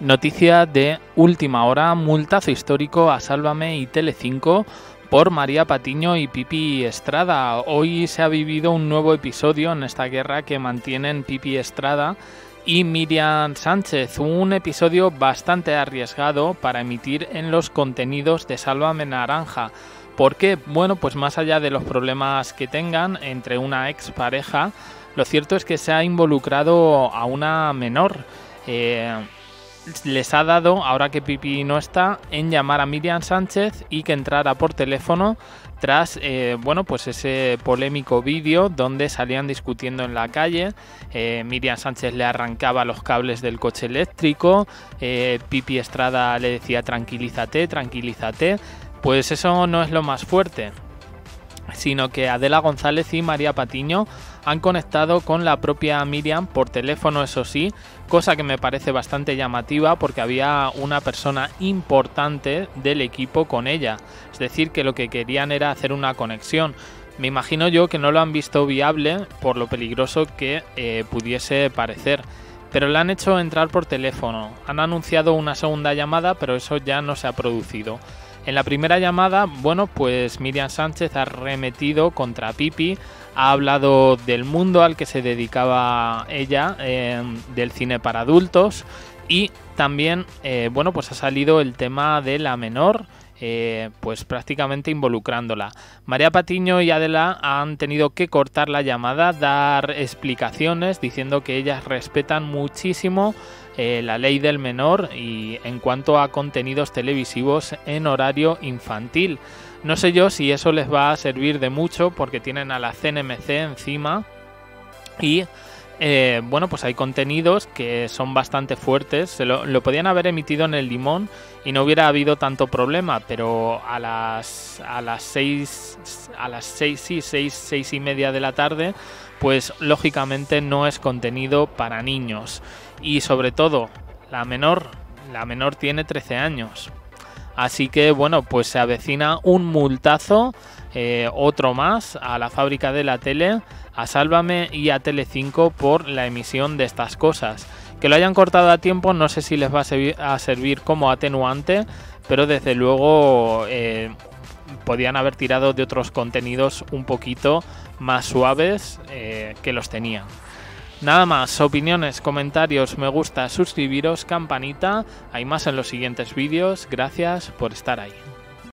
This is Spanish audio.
Noticia de última hora: multazo histórico a Sálvame y Telecinco por María Patiño y Pipi Estrada. Hoy se ha vivido un nuevo episodio en esta guerra que mantienen Pipi Estrada y Miriam Sánchez, un episodio bastante arriesgado para emitir en los contenidos de Sálvame Naranja. ¿Por qué? Bueno, pues más allá de los problemas que tengan entre una expareja, lo cierto es que se ha involucrado a una menor. Les ha dado, ahora que Pipi no está, en llamar a Miriam Sánchez y que entrara por teléfono tras pues ese polémico vídeo donde salían discutiendo en la calle. Miriam Sánchez le arrancaba los cables del coche eléctrico, Pipi Estrada le decía tranquilízate, tranquilízate. Pues eso no es lo más fuerte, sino que Adela González y María Patiño han conectado con la propia Miriam por teléfono, eso sí, cosa que me parece bastante llamativa porque había una persona importante del equipo con ella, es decir, que lo que querían era hacer una conexión. Me imagino yo que no lo han visto viable por lo peligroso que pudiese parecer, pero le han hecho entrar por teléfono. Han anunciado una segunda llamada, pero eso ya no se ha producido. En la primera llamada, bueno, pues Miriam Sánchez ha arremetido contra Pipi, ha hablado del mundo al que se dedicaba ella, del cine para adultos, y también, pues ha salido el tema de la menor, pues prácticamente involucrándola. María Patiño y Adela han tenido que cortar la llamada, dar explicaciones diciendo que ellas respetan muchísimo la ley del menor y en cuanto a contenidos televisivos en horario infantil. No sé yo si eso les va a servir de mucho porque tienen a la CNMC encima y pues hay contenidos que son bastante fuertes. Lo podían haber emitido en El Limón y no hubiera habido tanto problema, pero a las 6 y media de la tarde, pues lógicamente no es contenido para niños. Y sobre todo, la menor tiene 13 años. Así que bueno, pues se avecina un multazo, otro más, a la fábrica de la tele, a Sálvame y a Telecinco por la emisión de estas cosas. Que lo hayan cortado a tiempo no sé si les va a servir como atenuante, pero desde luego podían haber tirado de otros contenidos un poquito más suaves que los tenían. Nada más, opiniones, comentarios, me gusta, suscribiros, campanita, hay más en los siguientes vídeos, gracias por estar ahí.